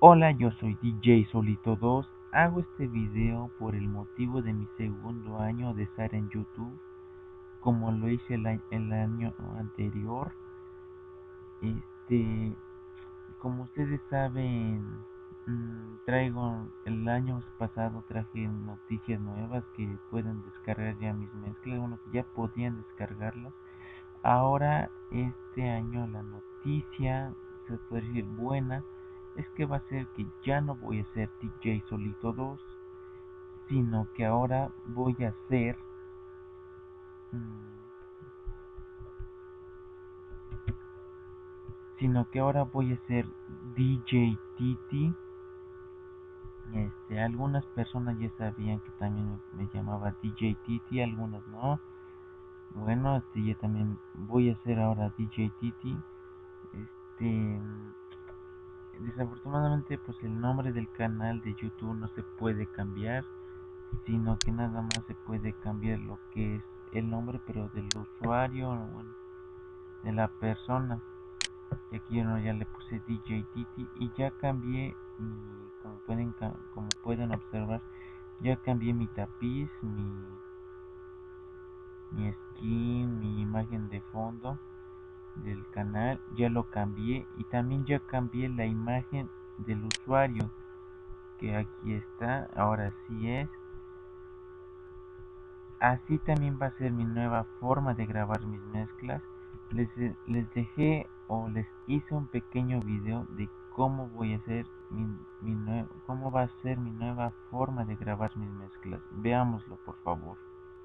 Hola, yo soy DJ Solito 2. Hago este video por el motivo de mi segundo año de estar en YouTube, como lo hice el año anterior. Este, como ustedes saben, traigo el año pasado traje noticias nuevas que pueden descargar ya mis mezclas, bueno, que ya podían descargarlas. Ahora, este año la noticia, se puede decir buena, es que va a ser que ya no voy a ser DJ Solito 2, sino que ahora voy a ser, DJ Titi. Algunas personas ya sabían que también me llamaba DJ Titi, algunas no. Bueno, ya también voy a ser ahora DJ Titi. Este, Desafortunadamente, pues el nombre del canal de YouTube no se puede cambiar, sino que nada más se puede cambiar lo que es el nombre, pero del usuario, bueno, de la persona. Y aquí yo ya le puse DJ Titi y ya cambié como pueden observar, ya cambié mi tapiz, mi skin, mi imagen de fondo del canal, ya lo cambié, y también ya cambié la imagen del usuario, que aquí está, ahora sí es. Así también va a ser mi nueva forma de grabar mis mezclas. Les dejé o les hice un pequeño video de cómo voy a hacer cómo va a ser mi nueva forma de grabar mis mezclas. Veámoslo, por favor.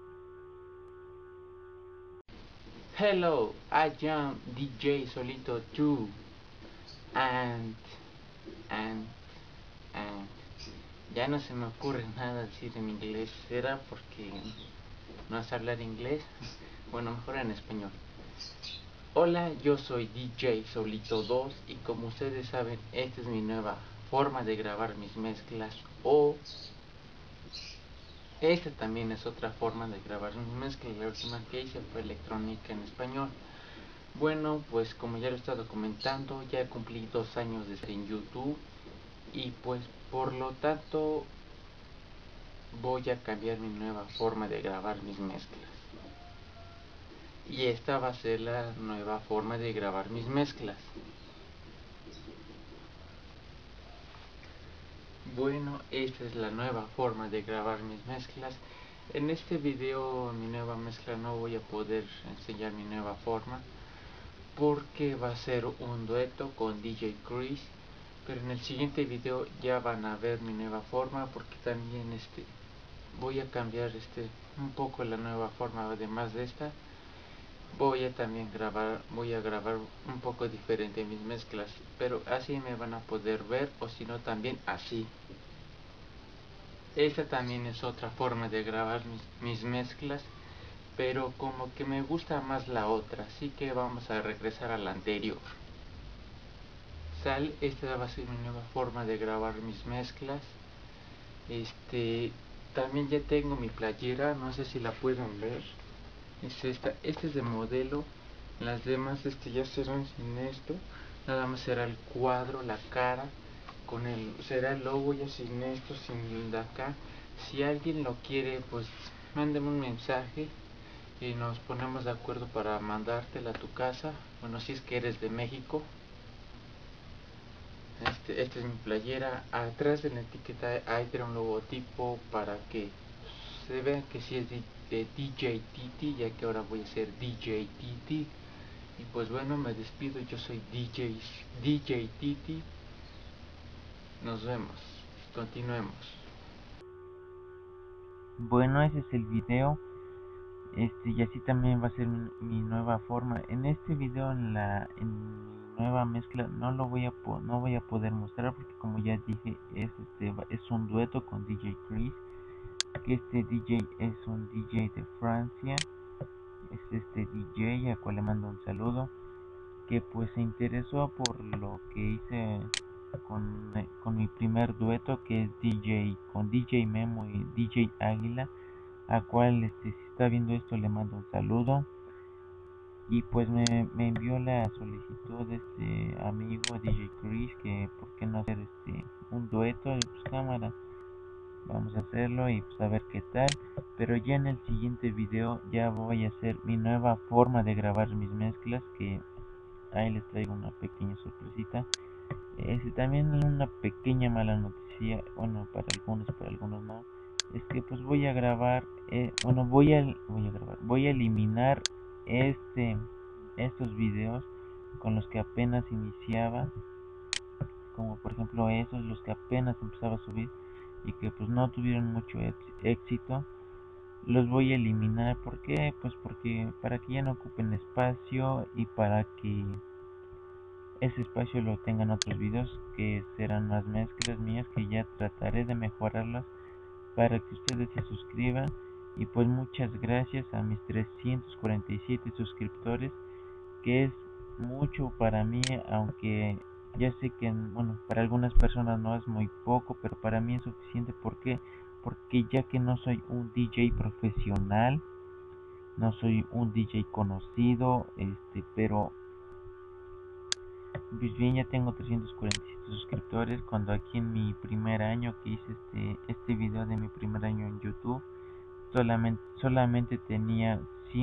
Hello, I am DJ Solito 2 and and and ya no se me ocurre nada decir en inglés. ¿Será porque no sé hablar inglés? Bueno, mejor en español. Hola, yo soy DJ Solito 2 y como ustedes saben, esta es mi nueva forma de grabar mis mezclas, o esta también es otra forma de grabar mis mezclas. La última que hice fue electrónica en español. Bueno, pues como ya lo he estado comentando, ya cumplí 2 años de estar en YouTube y pues por lo tanto voy a cambiar mi nueva forma de grabar mis mezclas. Y esta va a ser la nueva forma de grabar mis mezclas. Bueno, esta es la nueva forma de grabar mis mezclas. En este video, mi nueva mezcla, no voy a poder enseñar mi nueva forma porque va a ser un dueto con DJ Chris, pero en el siguiente video ya van a ver mi nueva forma, porque también voy a cambiar un poco la nueva forma. Además de esta, voy a grabar un poco diferente mis mezclas, pero así me van a poder ver, o si no también así. Esta también es otra forma de grabar mis mezclas, pero como que me gusta más la otra, así que vamos a regresar a la anterior. Esta va a ser mi nueva forma de grabar mis mezclas. También ya tengo mi playera, no sé si la pueden ver. Es esta es de modelo. Las demás ya serán sin esto. Nada más será el cuadro, la cara, será el logo ya sin esto, sin de acá. Si alguien lo quiere, pues mándeme un mensaje y nos ponemos de acuerdo para mandártela a tu casa. Bueno, si es que eres de México. Esta es mi playera. Atrás de la etiqueta hay un logotipo para que se vea que sí es de DJ Titi, ya que ahora voy a ser DJ Titi. Y pues bueno, me despido. Yo soy DJ Titi. Nos vemos. Continuemos. Bueno, ese es el video. Y así también va a ser mi nueva forma. En este video, en mi nueva mezcla, no voy a poder mostrar, porque como ya dije, es un dueto con DJ Chris, que este DJ es un DJ de Francia. Es este DJ a cual le mando un saludo, que pues se interesó por lo que hice con mi primer dueto, que es con DJ Memo y DJ Águila, a cual si está viendo esto le mando un saludo. y pues me envió la solicitud de este amigo DJ Chris que por qué no hacer un dueto. Y pues cámara, vamos a hacerlo y pues a ver qué tal. Pero ya en el siguiente video ya voy a hacer mi nueva forma de grabar mis mezclas, que ahí les traigo una pequeña sorpresita. También una pequeña mala noticia, bueno, para algunos no, es que pues voy a grabar, bueno, voy a eliminar estos videos con los que apenas iniciaba, como por ejemplo esos, los que apenas empezaba a subir y que pues no tuvieron mucho éxito. Los voy a eliminar. ¿Por qué? Pues porque para que ya no ocupen espacio y para que ese espacio lo tengan otros videos que serán más mezclas mías, que ya trataré de mejorarlas para que ustedes se suscriban. Y pues muchas gracias a mis 347 suscriptores, que es mucho para mí, aunque ya sé que bueno, para algunas personas no es muy poco, pero para mí es suficiente. ¿Por qué? Porque ya que no soy un DJ profesional, no soy un DJ conocido, pero pues bien, ya tengo 347 suscriptores, cuando aquí en mi primer año que hice este video de mi primer año en YouTube, solamente tenía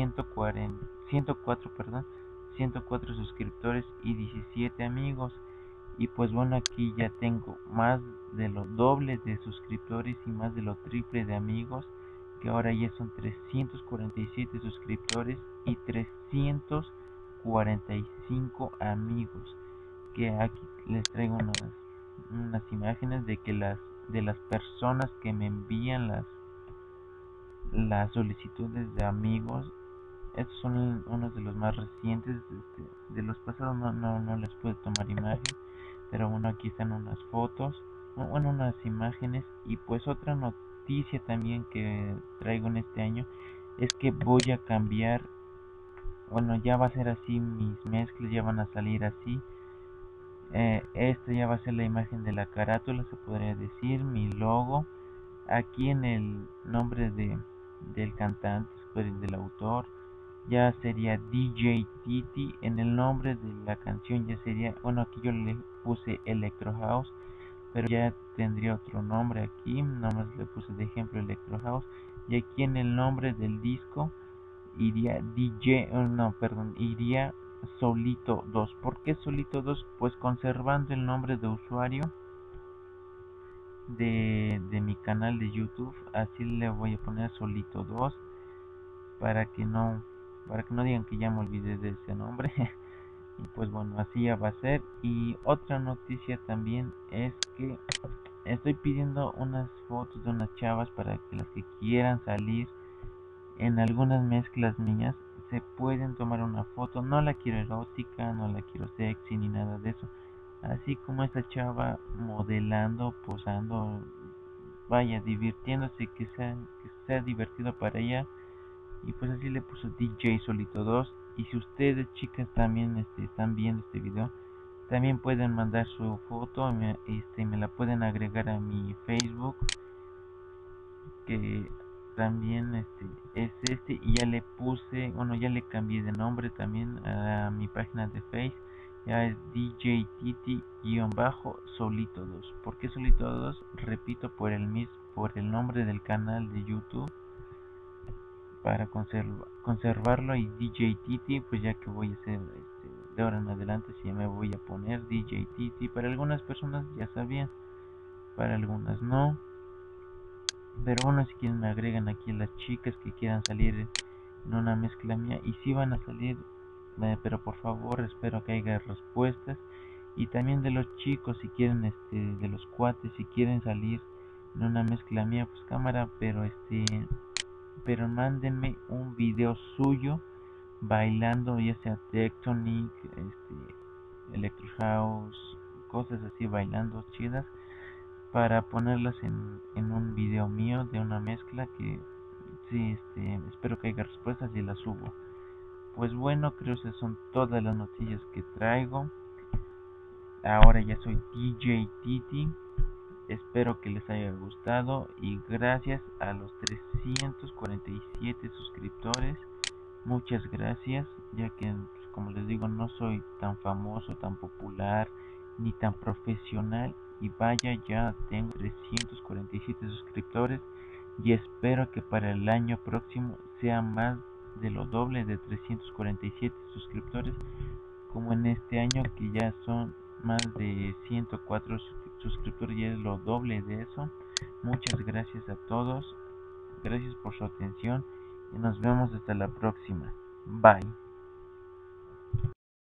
104 suscriptores y 17 amigos. Y pues bueno, aquí ya tengo más de lo doble de suscriptores y más de lo triple de amigos, que ahora ya son 347 suscriptores y 345 amigos. Que aquí les traigo unas imágenes de las personas que me envían las solicitudes de amigos. Estos son unos de los más recientes. De los pasados no les puedo tomar imagen, pero bueno, aquí están unas fotos, bueno, unas imágenes. Y pues otra noticia también que traigo en este año es que voy a cambiar, bueno, ya va a ser así, mis mezclas ya van a salir así. Esta ya va a ser la imagen de la carátula, se podría decir, mi logo. Aquí en el nombre del cantante, del autor, ya sería DJ Titi. En el nombre de la canción ya sería, bueno, aquí yo le puse Electro House, pero ya tendría otro nombre aquí, nomás le puse de ejemplo Electro House. Y aquí en el nombre del disco iría iría Solito 2. ¿Por qué Solito 2? Pues conservando el nombre de usuario de mi canal de YouTube, así le voy a poner Solito 2 para que no digan que ya me olvidé de ese nombre. Y pues bueno, así ya va a ser. Y otra noticia también es que estoy pidiendo unas fotos de unas chavas para que las que quieran salir en algunas mezclas mías se pueden tomar una foto. No la quiero erótica, no la quiero sexy ni nada de eso. Así como esta chava modelando, posando, vaya, divirtiéndose, que sea divertido para ella. Y pues así le puso DJ Solito 2. Y si ustedes, chicas, también están viendo este video, también pueden mandar su foto, me la pueden agregar a mi Facebook, que también es y ya le puse, bueno, ya le cambié de nombre también a mi página de Face. Ya es DJ Titi-Solito 2. ¿Por qué Solito 2? Repito, por el nombre del canal de YouTube, para conservarlo. Y DJ Titi, pues ya que voy a hacer de ahora en adelante, si me voy a poner DJ Titi. Para algunas personas ya sabían, para algunas no. Pero bueno, si quieren me agregan aquí las chicas que quieran salir en una mezcla mía, y si van a salir, pero por favor espero que haya respuestas. Y también de los chicos, si quieren, de los cuates, si quieren salir en una mezcla mía, pues cámara, pero mándenme un video suyo bailando, ya sea Tectonic, Electro House, cosas así, bailando chidas, para ponerlas en un video mío de una mezcla. Que sí, espero que haya respuestas y las subo. Pues bueno, creo que esas son todas las noticias que traigo. Ahora ya soy DJ Titi. Espero que les haya gustado y gracias a los 347 suscriptores Muchas gracias, ya que pues, como les digo, no soy tan famoso, tan popular, ni tan profesional. Y vaya, ya tengo 347 suscriptores y espero que para el año próximo sea más de lo doble de 347 suscriptores, como en este año que ya son más de 104 suscriptores, y es lo doble de eso. Muchas gracias a todos, gracias por su atención y nos vemos hasta la próxima. Bye.